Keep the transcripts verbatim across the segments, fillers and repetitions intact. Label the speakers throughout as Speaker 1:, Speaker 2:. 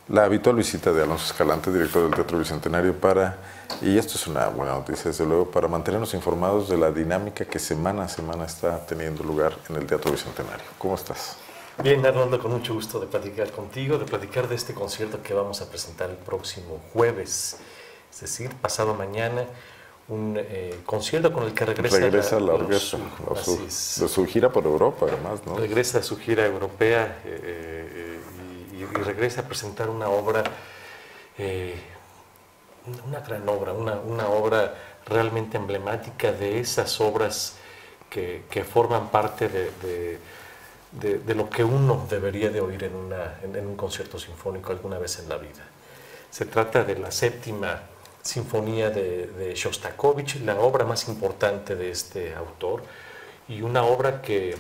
Speaker 1: la habitual visita de Alonso Escalante, director del Teatro Bicentenario, para, y esto es una buena noticia desde luego, para mantenernos informados de la dinámica que semana a semana está teniendo lugar en el Teatro Bicentenario. ¿Cómo estás?
Speaker 2: Bien, Arnoldo, con mucho gusto de platicar contigo, de platicar de este concierto que vamos a presentar el próximo jueves, es decir, pasado mañana, un eh, concierto con el que regresa,
Speaker 1: regresa la, la orquesta,
Speaker 2: los,
Speaker 1: su, su, de su gira por Europa además, ¿no?
Speaker 2: Regresa de su gira europea eh, y, y regresa a presentar una obra, eh, una gran obra, una, una obra realmente emblemática de esas obras que, que forman parte de, de, de, de lo que uno debería de oír en, una, en, en un concierto sinfónico alguna vez en la vida. Se trata de la séptima Sinfonía de, de Shostakovich, la obra más importante de este autor, y una obra que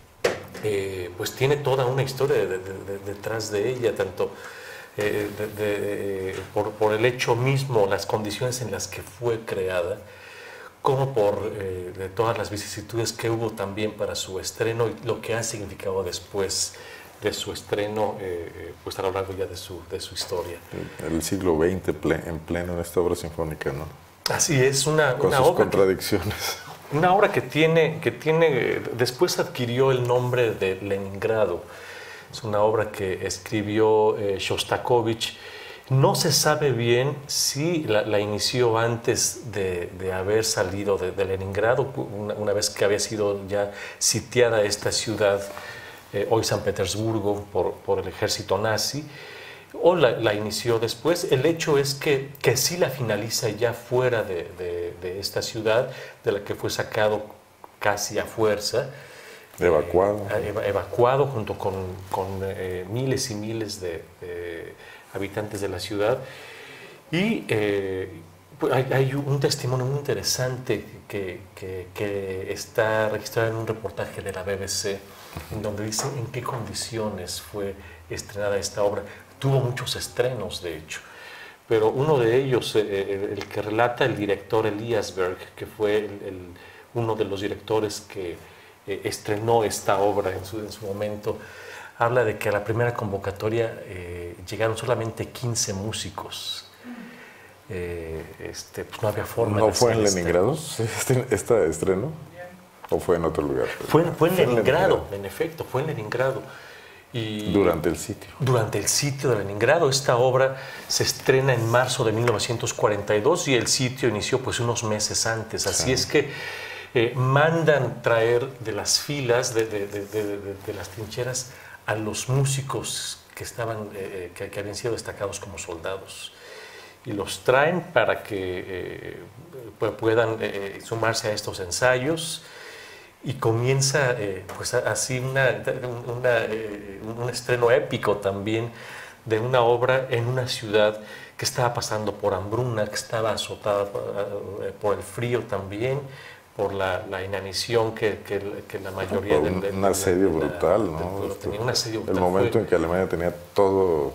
Speaker 2: eh, pues tiene toda una historia de, de, de, detrás de ella, tanto eh, de, de, por, por el hecho mismo, las condiciones en las que fue creada, como por eh, de todas las vicisitudes que hubo también para su estreno y lo que ha significado después de su estreno, eh, pues a lo largo ya de su, de su historia.
Speaker 1: El siglo veinte en pleno en esta obra sinfónica, ¿no?
Speaker 2: Así es, una,
Speaker 1: con
Speaker 2: una
Speaker 1: sus
Speaker 2: obra
Speaker 1: contradicciones.
Speaker 2: Que, una obra que tiene, que tiene, después adquirió el nombre de Leningrado. Es una obra que escribió eh, Shostakovich. No se sabe bien si la, la inició antes de, de haber salido de, de Leningrado, una, una vez que había sido ya sitiada esta ciudad, Eh, hoy San Petersburgo, por, por el ejército nazi, o la, la inició después. El hecho es que, que sí la finaliza ya fuera de, de, de esta ciudad, de la que fue sacado casi a fuerza.
Speaker 1: Evacuado.
Speaker 2: Eh, evacuado junto con, con eh, miles y miles de, de habitantes de la ciudad. Y eh, hay, hay un testimonio muy interesante que, que, que está registrado en un reportaje de la B B C, en donde dicen en qué condiciones fue estrenada esta obra. Tuvo muchos estrenos, de hecho, pero uno de ellos, eh, el que relata el director Elias Berg, que fue el, el, uno de los directores que eh, estrenó esta obra en su, en su momento, habla de que a la primera convocatoria eh, llegaron solamente quince músicos. Eh, este, pues no había forma.
Speaker 1: ¿No fue en Leningrado este, este estreno? ¿O fue en otro lugar?
Speaker 2: Fue, fue en Leningrado, Leningrado, en efecto, fue en Leningrado. Y
Speaker 1: durante el sitio.
Speaker 2: Durante el sitio de Leningrado. Esta obra se estrena en marzo de mil novecientos cuarenta y dos y el sitio inició pues unos meses antes. Así sí. es que eh, mandan traer de las filas, de, de, de, de, de, de las trincheras, a los músicos que, estaban, eh, que, que habían sido destacados como soldados. Y los traen para que eh, puedan eh, sumarse a estos ensayos. Y comienza eh, pues así una, una, eh, un estreno épico también de una obra en una ciudad que estaba pasando por hambruna, que estaba azotada por el frío también, por la, la inanición que, que, que la mayoría...
Speaker 1: Por un, de, de, un asedio de, de brutal, la, ¿no?
Speaker 2: De, tenía un asedio brutal.
Speaker 1: El momento fue, en que Alemania tenía todo...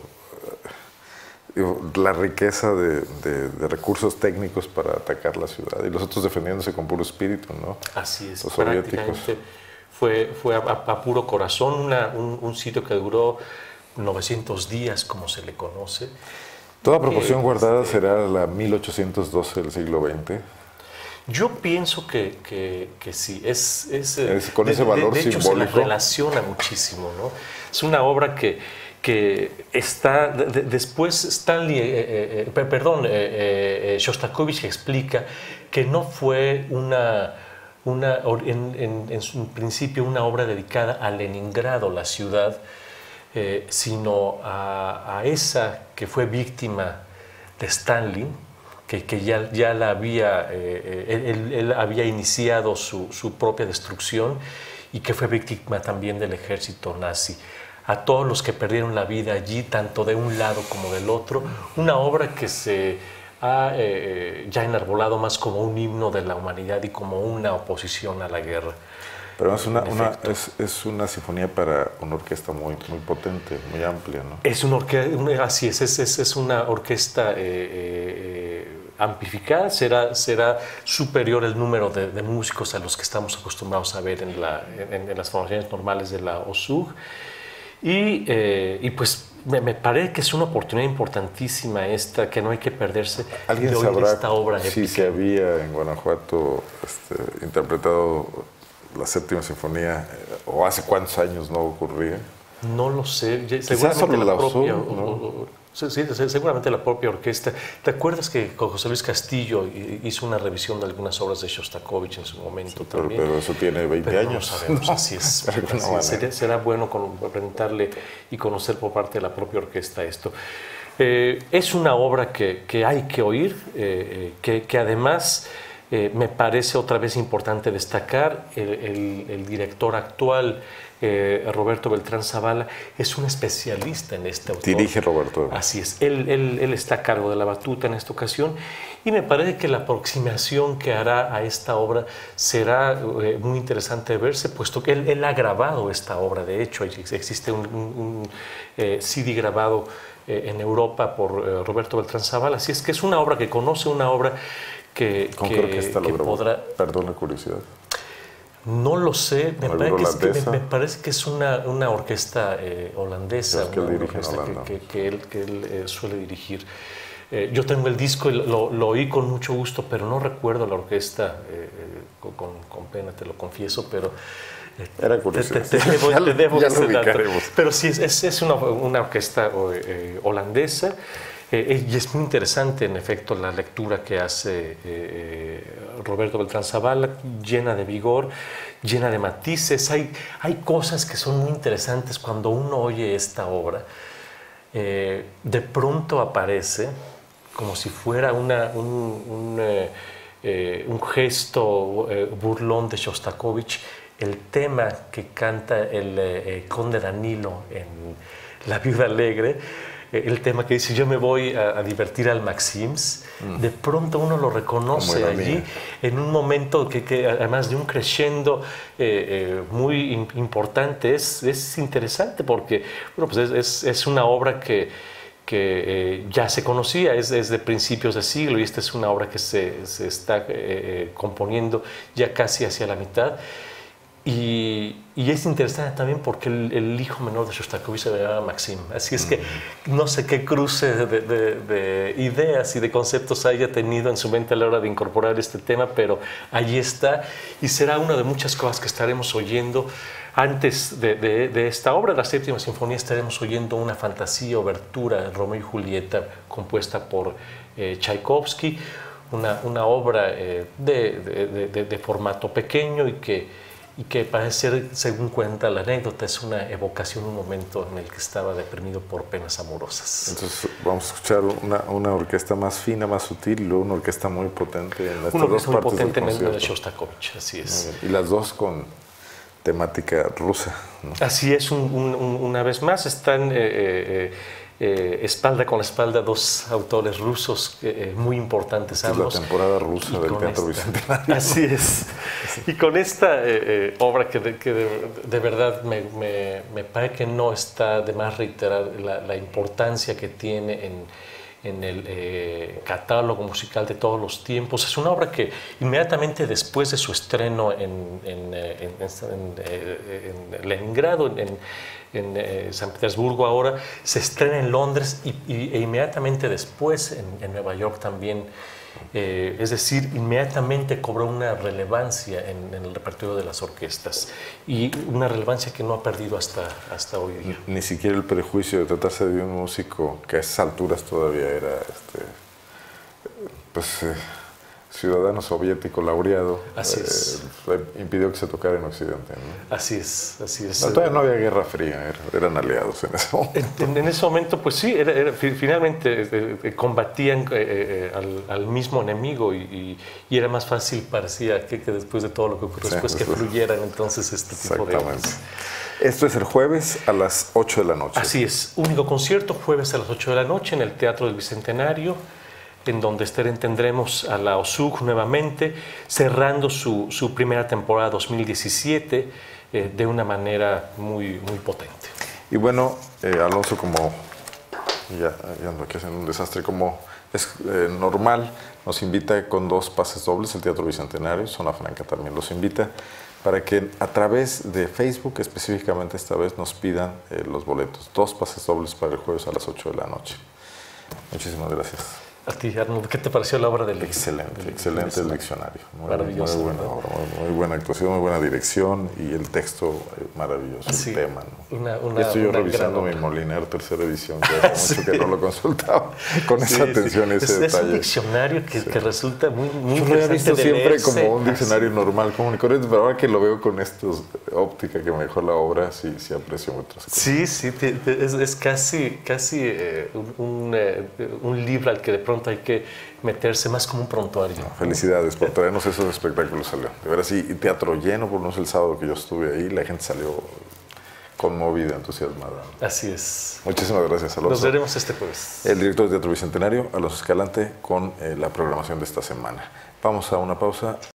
Speaker 1: la riqueza de, de, de recursos técnicos para atacar la ciudad y los otros defendiéndose con puro espíritu, ¿no?
Speaker 2: Así es,
Speaker 1: los soviéticos.
Speaker 2: Fue, fue a, a puro corazón, una, un, un sitio que duró novecientos días, como se le conoce.
Speaker 1: ¿Toda proporción eh, guardada
Speaker 2: este,
Speaker 1: será la mil ochocientos doce del siglo veinte?
Speaker 2: Yo pienso que, que, que sí, es, es,
Speaker 1: es con
Speaker 2: de,
Speaker 1: ese valor
Speaker 2: de, de hecho,
Speaker 1: simbólico.
Speaker 2: Se la relaciona muchísimo, ¿no? Es una obra que, que está, de, después Stanley, eh, eh, perdón, eh, eh, Shostakovich explica que no fue una, una en, en, en su principio una obra dedicada a Leningrado, la ciudad, eh, sino a, a esa que fue víctima de Stalin, que, que ya, ya la había, eh, él, él había iniciado su, su propia destrucción y que fue víctima también del ejército nazi. A todos los que perdieron la vida allí, tanto de un lado como del otro, una obra que se ha eh, ya enarbolado más como un himno de la humanidad y como una oposición a la guerra.
Speaker 1: Pero es una, una, es, es una sinfonía para una orquesta muy, muy potente, muy amplia, ¿no?
Speaker 2: Es una orquesta, así es, es, es, es una orquesta eh, eh, amplificada, será, será superior el número de, de músicos a los que estamos acostumbrados a ver en, la, en, en las formaciones normales de la O S U G. Y, eh, y pues me, me parece que es una oportunidad importantísima esta, que no hay que perderse
Speaker 1: ¿Alguien
Speaker 2: de oír
Speaker 1: sabrá
Speaker 2: esta obra
Speaker 1: si
Speaker 2: épica?
Speaker 1: se había en Guanajuato este, interpretado la séptima sinfonía o hace cuántos años no ocurría?
Speaker 2: No lo sé, ya-
Speaker 1: Quizás
Speaker 2: seguramente
Speaker 1: solo
Speaker 2: la
Speaker 1: la usó,
Speaker 2: propia,
Speaker 1: ¿no?
Speaker 2: o- o- sí, sí, sí, seguramente la propia orquesta. ¿Te acuerdas que con José Luis Castillo hizo una revisión de algunas obras de Shostakovich en su momento
Speaker 1: Pero,
Speaker 2: también?
Speaker 1: pero eso tiene veinte
Speaker 2: Pero no
Speaker 1: años.
Speaker 2: lo sabemos,
Speaker 1: ¿no?
Speaker 2: así es.
Speaker 1: De alguna
Speaker 2: Así es.
Speaker 1: manera.
Speaker 2: Será, será bueno con- preguntarle y conocer por parte de la propia orquesta esto. Eh, es una obra que, que hay que oír, eh, eh, que, que además eh, me parece otra vez importante destacar, el, el- el director actual, eh, Roberto Beltrán Zavala, es un especialista en este autor.
Speaker 1: Dirige Roberto.
Speaker 2: Así es, él, él, él está a cargo de la batuta en esta ocasión y me parece que la aproximación que hará a esta obra será eh, muy interesante de verse, puesto que él, él ha grabado esta obra. De hecho, existe un, un, un eh, C D grabado eh, en Europa por eh, Roberto Beltrán Zavala, así es que es una obra que conoce, una obra que,
Speaker 1: ¿Con
Speaker 2: que,
Speaker 1: qué orquesta lo
Speaker 2: que
Speaker 1: grabó?
Speaker 2: podrá...
Speaker 1: Perdón la curiosidad.
Speaker 2: No lo sé, me,
Speaker 1: ¿Una
Speaker 2: parece que, es que, me,
Speaker 1: holandesa?
Speaker 2: me parece que es una, una orquesta eh, holandesa,
Speaker 1: Es que él
Speaker 2: una
Speaker 1: dirige en
Speaker 2: orquesta
Speaker 1: Holanda.
Speaker 2: que, que- que él, que él, eh, suele dirigir. Eh, yo tengo el disco y lo, lo oí con mucho gusto, pero no recuerdo la orquesta, eh, eh, con, con- con pena te lo confieso, pero eh,
Speaker 1: Era
Speaker 2: te,
Speaker 1: curiosidad.
Speaker 2: te- te debo,
Speaker 1: Ya lo-
Speaker 2: te debo
Speaker 1: ya lo
Speaker 2: ese dato.
Speaker 1: ubicaremos.
Speaker 2: Pero sí, es, es, es una, una orquesta eh, holandesa. Eh, y es muy interesante, en efecto, la lectura que hace eh, Roberto Beltrán Zavala, llena de vigor, llena de matices. Hay, hay cosas que son muy interesantes cuando uno oye esta obra. Eh, de pronto aparece, como si fuera una, un, un, eh, eh, un gesto eh, burlón de Shostakovich, el tema que canta el eh, conde Danilo en La Viuda Alegre, el tema que dice yo me voy a, a divertir al Maxims, mm. de pronto uno lo reconoce allí mía. En un momento que, que además de un crescendo eh, eh, muy in, importante, es, es interesante porque bueno, pues es, es, es una obra que, que eh, ya se conocía, es, es de principios de siglo y esta es una obra que se, se está eh, componiendo ya casi hacia la mitad. Y, y es interesante también porque el, el hijo menor de Shostakovich se llamaba Maxim. Así es que no sé qué cruce de, de, de ideas y de conceptos haya tenido en su mente a la hora de incorporar este tema, pero allí está y será una de muchas cosas que estaremos oyendo. Antes de, de, de esta obra, la séptima sinfonía, estaremos oyendo una fantasía, obertura, Romeo y Julieta, compuesta por eh, Tchaikovsky, una, una obra eh, de, de, de, de formato pequeño y que y que parece ser, según cuenta la anécdota, es una evocación, un momento en el que estaba deprimido por penas amorosas.
Speaker 1: Entonces vamos a escuchar una, una orquesta más fina, más sutil, y luego una orquesta muy potente en las
Speaker 2: una
Speaker 1: dos
Speaker 2: orquesta muy
Speaker 1: partes
Speaker 2: potente
Speaker 1: del
Speaker 2: en el de
Speaker 1: concierto.
Speaker 2: Shostakovich, así es.
Speaker 1: Y las dos con temática rusa, ¿no?
Speaker 2: Así es, un, un, una vez más están eh, eh, eh, espalda con espalda dos autores rusos eh, muy importantes.
Speaker 1: Esta
Speaker 2: ambos.
Speaker 1: Es la temporada rusa
Speaker 2: Y
Speaker 1: del Teatro
Speaker 2: esta,
Speaker 1: Bicentenario.
Speaker 2: Así es. Y con esta eh, eh, obra que, de, que de, de verdad me, me, me parece que no está de más reiterar la, la importancia que tiene en, en el eh, catálogo musical de todos los tiempos. Es una obra que inmediatamente después de su estreno en, en, en, en, en Leningrado, en, en eh, San Petersburgo ahora, se estrena en Londres y, y, e inmediatamente después en, en Nueva York también. Eh, es decir, inmediatamente cobró una relevancia en, en el repertorio de las orquestas y una relevancia que no ha perdido hasta, hasta hoy día.
Speaker 1: Ni, ni siquiera el prejuicio de tratarse de un músico que a esas alturas todavía era este, pues, eh, ciudadano soviético laureado,
Speaker 2: Así es.
Speaker 1: Eh, impidió que se tocara en Occidente, ¿no?
Speaker 2: Así es, así es.
Speaker 1: No, todavía no había Guerra Fría, era, eran aliados en ese momento.
Speaker 2: En, en ese momento, pues sí, era, era, finalmente eh, eh, combatían eh, eh, al, al mismo enemigo y, y, y era más fácil, parecía, que, que después de todo lo que ocurrió, sí, después que fluyeran entonces este tipo de obras.
Speaker 1: Esto es el jueves a las ocho de la noche.
Speaker 2: Así es, único concierto, jueves a las ocho de la noche en el Teatro del Bicentenario, en donde tendremos a la O S U C nuevamente, cerrando su, su primera temporada dos mil diecisiete eh, de una manera muy, muy potente.
Speaker 1: Y bueno, eh, Alonso, como ya, ya ando aquí haciendo un desastre, como es eh, normal, nos invita con dos pases dobles, el Teatro Bicentenario, Zona Franca también los invita, para que a través de Facebook, específicamente esta vez, nos pidan eh, los boletos. Dos pases dobles para el jueves a las ocho de la noche. Muchísimas gracias.
Speaker 2: A ti, Arnoldo, ¿qué te pareció la obra del
Speaker 1: Excelente,
Speaker 2: del,
Speaker 1: excelente
Speaker 2: del
Speaker 1: el diccionario. Muy,
Speaker 2: maravilloso.
Speaker 1: Muy buena obra, muy, muy buena actuación, muy buena dirección y el texto eh, maravilloso,
Speaker 2: Sí,
Speaker 1: el tema, ¿no?
Speaker 2: Una, una,
Speaker 1: Estoy yo
Speaker 2: una
Speaker 1: revisando mi Molinar tercera edición, que hace mucho sí. que no lo consultaba, con
Speaker 2: sí,
Speaker 1: esa atención
Speaker 2: sí.
Speaker 1: y ese
Speaker 2: es,
Speaker 1: detalle.
Speaker 2: Es un diccionario que, sí. que resulta muy, muy
Speaker 1: yo lo había visto
Speaker 2: de
Speaker 1: siempre
Speaker 2: leerse.
Speaker 1: como un diccionario ah, normal, común y corriente, pero ahora que lo veo con esta óptica que me dejó la obra, sí, sí aprecio muchas cosas.
Speaker 2: Sí, sí, te, te, es, es casi, casi eh, un, un, eh, un libro al que de pronto hay que meterse más como un prontuario.
Speaker 1: No, felicidades por traernos esos espectáculos, León. De veras, sí, teatro lleno, por lo menos el sábado que yo estuve ahí, la gente salió conmovida, entusiasmada.
Speaker 2: Así es.
Speaker 1: Muchísimas gracias, Alonso.
Speaker 2: Nos veremos este jueves.
Speaker 1: El director de Teatro Bicentenario, Alonso Escalante, con eh, la programación de esta semana. Vamos a una pausa.